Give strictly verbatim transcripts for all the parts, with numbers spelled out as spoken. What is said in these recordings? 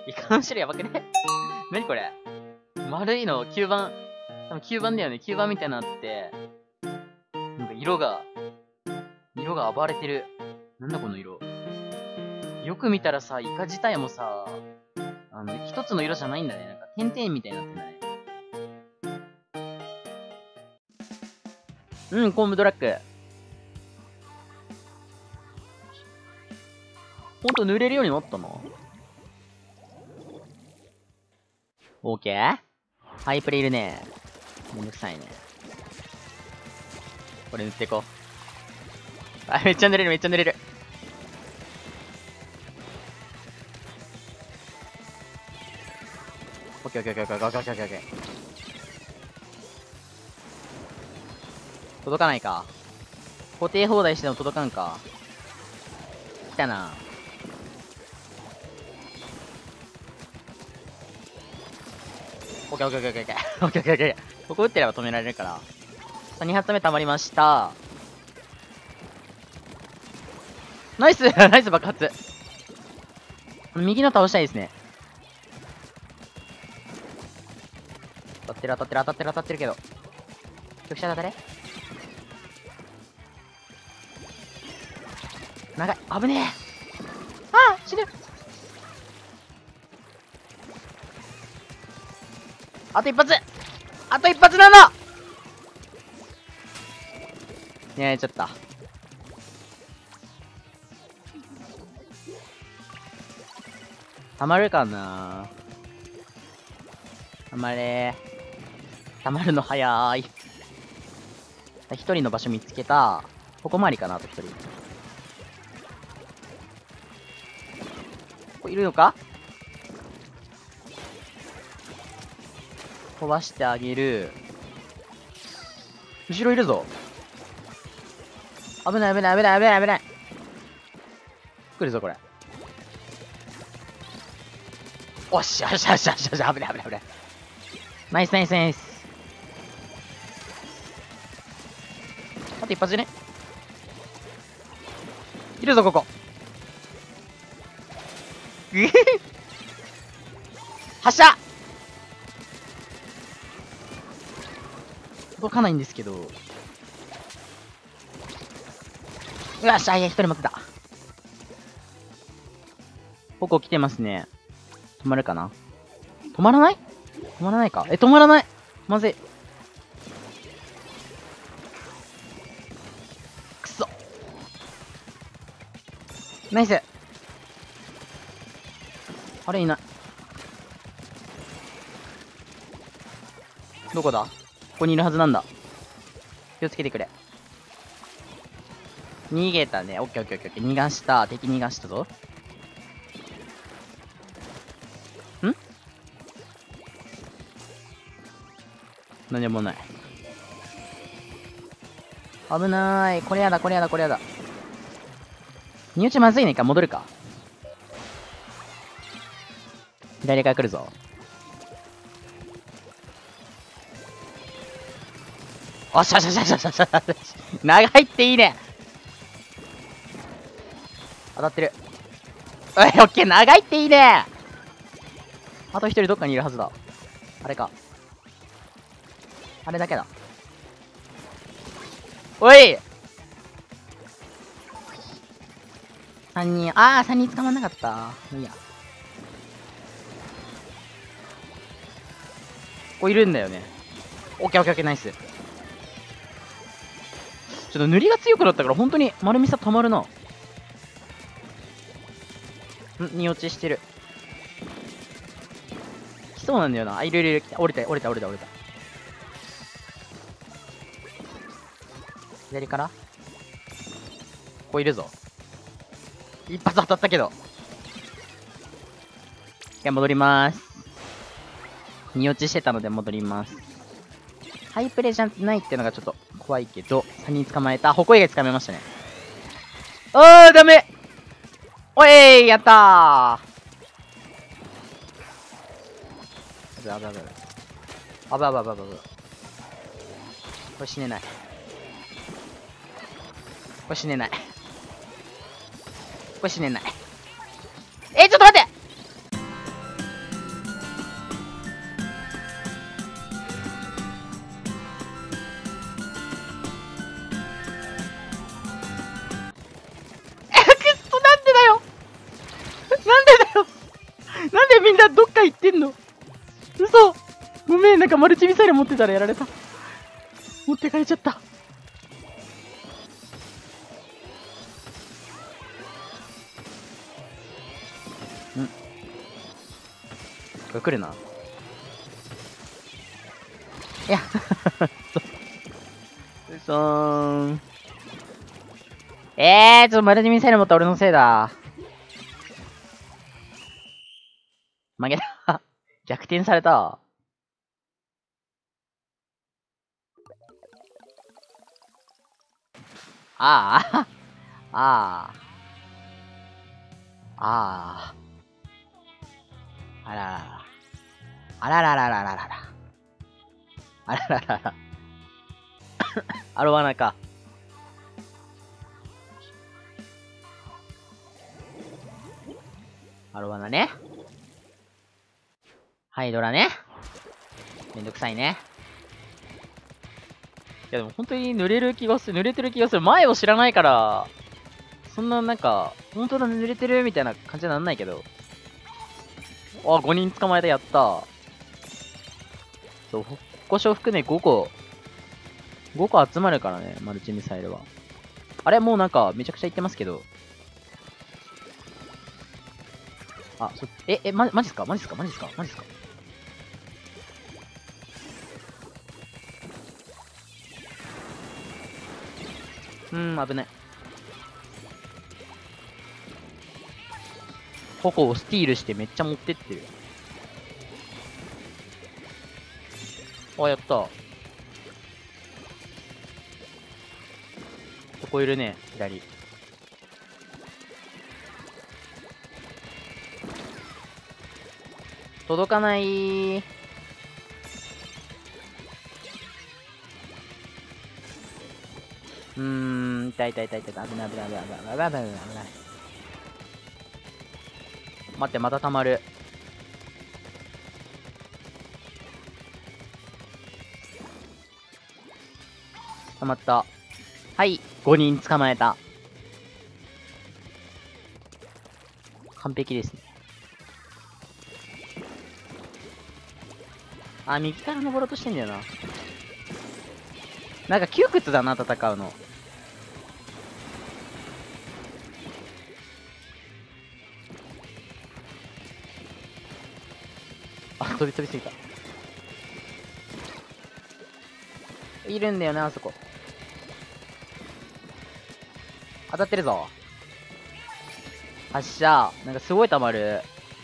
イカの種類やばくね？何これ？丸いのきゅうばん、多分きゅうばんだよね。きゅうばんみたいなのあって、なんか色が、色が暴れてる。なんだこの色。よく見たらさ、イカ自体もさ、あの、一つの色じゃないんだね。なんか点々みたいになってない。うん、コンブドラッグ。ほんと濡れるようになったな。オーケー？ハイプレいるね。めんどくさいね。これ塗っていこう。あ、めっちゃ濡れる、めっちゃ濡れる。オッケーオッケーオッケーオッケーオッケーオッケーオッケー。届かないか。固定放題しても届かんか。来たな。オッケーオッケーオッケーオッケーオッケーオッケーオッケー。ここ打ってれば止められるから。さあ、に発目溜まりました。ナイスナイス爆発。右の倒したいですね。当たってる当たってる当たってる当たってるけど。局者だ誰？長い。危ねえ。ああ死ぬ。あと一発あと一発なの。やられちゃった。たまるかな。たまれー。たまるの早い。一人の場所見つけた。ここ回りかな、あと一人。ここいるのか。飛ばしてあげる。後ろいるぞ。危ない危ない危ない危ない危ない。来るぞこれ。おっしゃよしよしよしよし、危ない危ない危ない。ナイスナイスナイス。あと一発でね。いるぞここ。発射。届かないんですけど。うわっしゃ、いや、一人持ってた。ここ来てますね。止まるかな。止まらない？止まらないか。え、止まらない。まずい。くそ。ナイス。あれいない。どこだ？ここにいるはずなんだ。気をつけてくれ。逃げたね。オッケーオッケーオッケー。逃がした。敵逃がしたぞ。ん？何もない。危ない。これやだ、これやだ、これやだ。身内まずいね。一回戻るか。左から来るぞ。おっしゃしゃしゃしゃしゃしゃ。長いっていいね。当たってる。おい、オッケー、長いっていいね。あと一人どっかにいるはずだ。あれか。あれだけだ。おい三人、ああ、三人捕まんなかった。もういいや。ここいるんだよね。オッケーオッケーオッケー、ナイス。ちょっと塗りが強くなったから、本当に丸みさたまるな。ん、に落ちしてる。来そうなんだよな。あ、いるいるいる。折れた、折れた、折れた、折れた。左からここいるぞ。一発当たったけど。一回戻りまーす。に落ちしてたので戻ります。ハイプレじゃないっていうのがちょっと怖いけど、さんにん捕まえた。ホコ以外捕まえましたね。あー、ダメ。おいー、やったー。あぶあぶあぶ。あぶあぶあぶあぶ。これ死ねない。これ死ねない。これ死ねない。えー、ちょっと待って。 か行ってんの？嘘！ごめん、なんかマルチミサイル持ってたらやられた。持ってかれちゃった。ん？これ来るな。いや、うそーん。えー、ちょっとマルチミサイル持った俺のせいだ。負けた。逆転された。ああ、ああ、ああ、あららら。あららららららら。あらららら。アロワナか。アロワナね。ハイドラね。めんどくさいね。いやでも本当に濡れる気がする。濡れてる気がする。前を知らないから、そんななんか、本当だ濡れてるみたいな感じになんないけど。あ、ごにん捕まえた、やった。そう、故障含めごこ。ごこ集まるからね、マルチミサイルは。あれもうなんか、めちゃくちゃいってますけど。あ、そ、え、え、ま、マジっすかマジっすかマジっすかマジっすかうーん、危ない。ココをスティールしてめっちゃ持ってってる。あ、やった。ここいるね、左。届かないー。うーん、痛い痛い痛い痛い。危ない危ない危ない危ない危ない危ない危ない。待って、また溜まる。溜まった。はい、ごにん捕まえた。完璧ですね。あ、右から登ろうとしてんだよな。なんか窮屈だな、戦うの。あ、飛び飛びすぎた。いるんだよな、あそこ。当たってるぞ。発射。なんかすごい溜まる。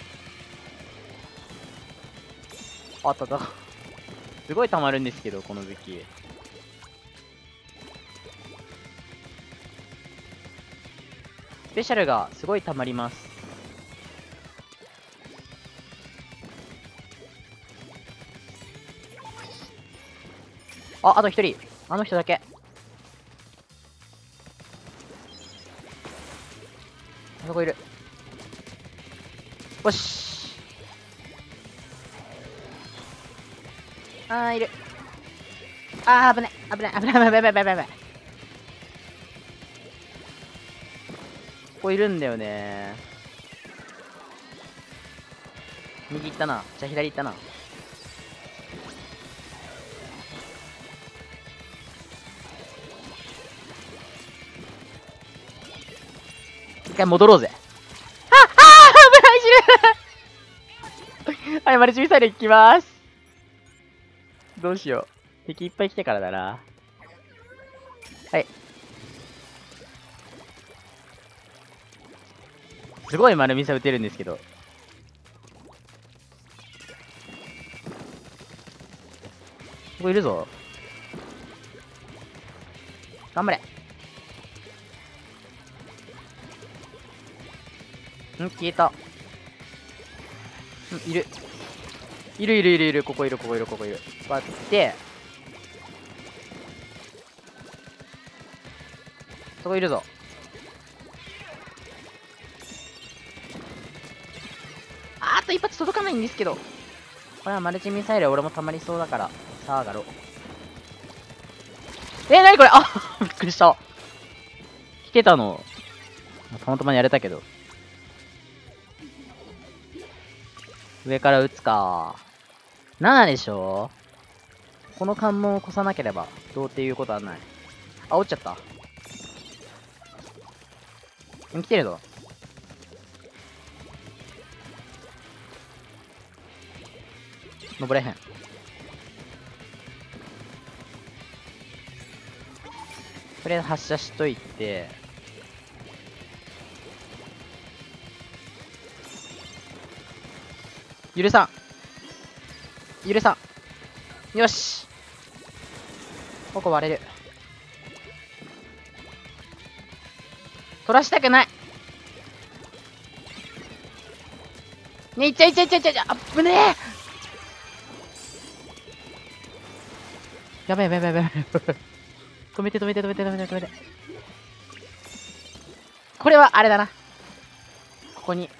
あったあった。すごい溜まるんですけど、この武器。スペシャルがすごい溜まります。あ、あと一人。あの人だけ。あそこいる。よし。あー、いる。あー、危ない。危ない。危ない。危ない。危ない。危ない。危ない。危ない。ここいるんだよね。右行ったな。じゃあ左行ったな。一回戻ろうぜ。ああ危ない死ぬはい、マルチミサイル行きます。どうしよう。敵いっぱい来てからだな。はい。すごい丸ミサ撃てるんですけど。ここいるぞ。頑張れ。ん消えた。んいる。いるいるいるいる。ここいるここいるここいる。割って。そこいるぞ。あーっと一発届かないんですけど。これはマルチミサイル俺もたまりそうだから。さあ上がろう。えー、なにこれあびっくりした。来てたの。たまたまやれたけど。 上から撃つか。ななでしょ。この関門を越さなければ、どうっていうことはない。あ、落ちちゃった。来てるぞ。登れへん。とりあえず発射しといて、許さん許さん。よし、ここ割れる。取らしたくない。ね、いっちゃいっちゃいっちゃいっちゃいっちゃ、あっぶねえ。やべえやべえやべえやべえ。止めて止めて止めて止めて止めて。これはあれだな。ここに。こ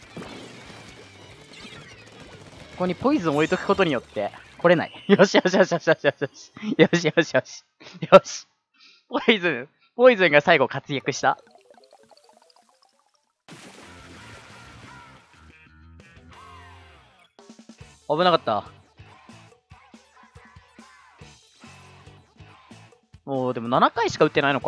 こにポイズン置いとくことによって、来れない。よしよしよしよしよしよし。よしよしよし。よし。ポイズン、ポイズンが最後活躍した。危なかった。おー、でもななかいしか打ってないのか。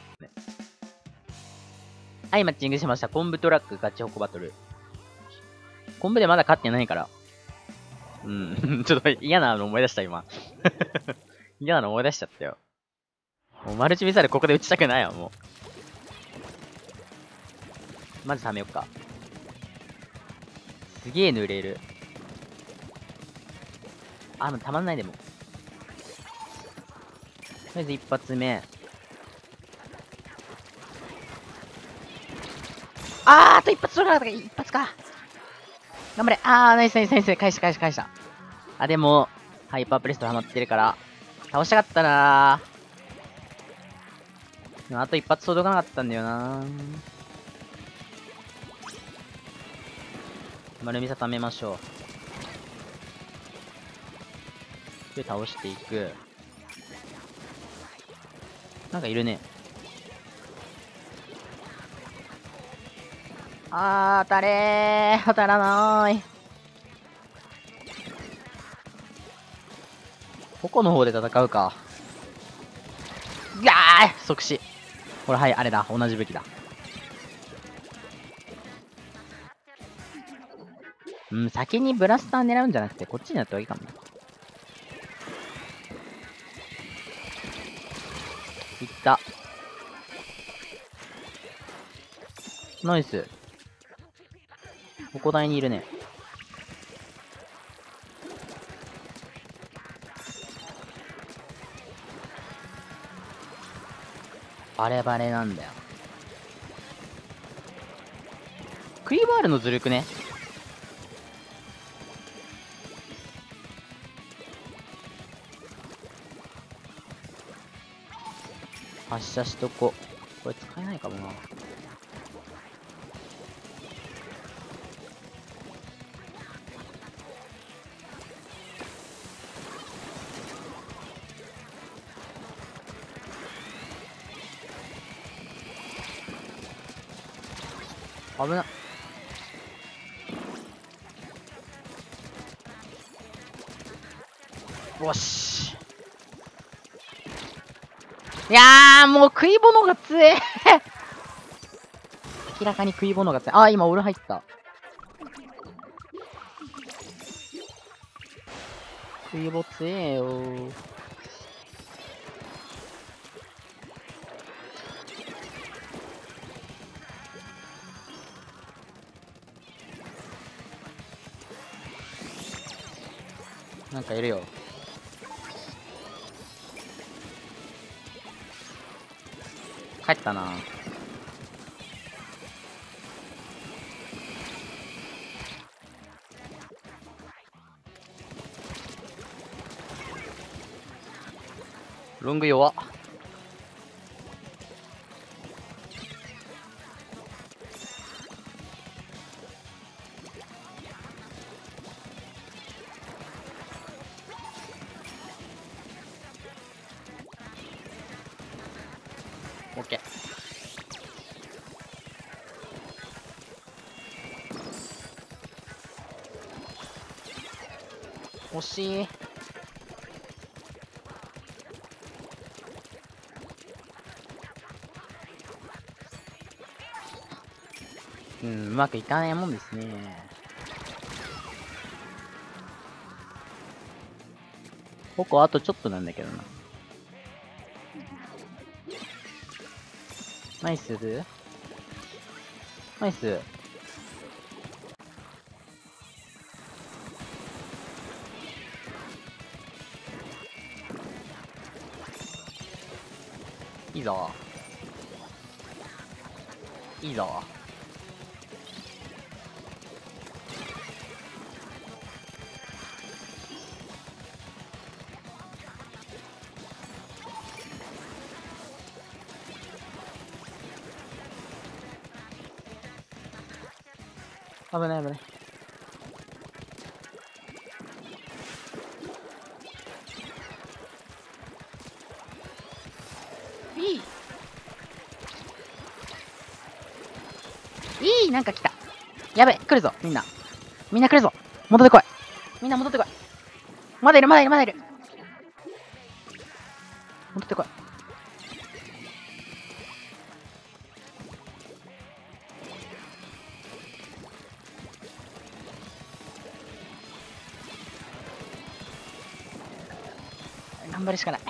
はい、マッチングしました。コンブトラックガチホコバトル。コンブでまだ勝ってないから。うん、ちょっと嫌なの思い出した、今。嫌なの思い出しちゃったよ。もうマルチミサイルここで撃ちたくないわ、もう。まず貯めよっか。すげえ濡れる。あ、もうたまんないでも。とりあえず一発目。あー、あと一発取らなかったか、一発か。頑張れ。あー、ナイスナイスナイス。返した返した返した。あ、でも、ハイパープレストハマってるから、倒したかったなー。でもあと一発届かなかったんだよなー。丸みさ貯めましょう。で、倒していく。なんかいるね。あー、当たれー。当たらなーい。矛の方で戦うか。いやー、即死。これ、はい、あれだ。同じ武器だ。うん、先にブラスター狙うんじゃなくて、こっちにやった方がいいかも。いった。ナイス。ここ台にいるね。バレバレなんだよ。クリーバールのずるくね。発射しとこ。これ使えないかもな。危な。よし。いやー、もう食い物が強え。明らかに食い物が強い。あー、今俺入った。食い物強えよー。なんかいるよ。帰ったな。ロング弱っ。オッケー。 惜しい。うん、うまくいかないもんですね。ここあとちょっとなんだけどな。ナイスルナイス。いいぞ。いいぞ。危ない危ない。いいいいなんか来た。やべ、来るぞ、みんな。みんな来るぞ。戻ってこい。みんな戻ってこい。まだいる、まだいる、まだいる。戻ってこい。頑張るしかない。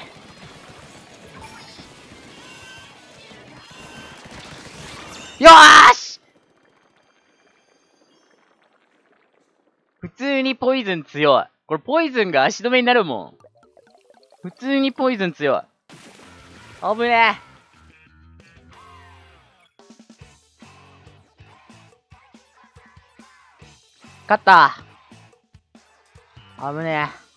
よーし普通にポイズン強い。これポイズンが足止めになるもん。普通にポイズン強い。危ねえ。勝った。危ねえ。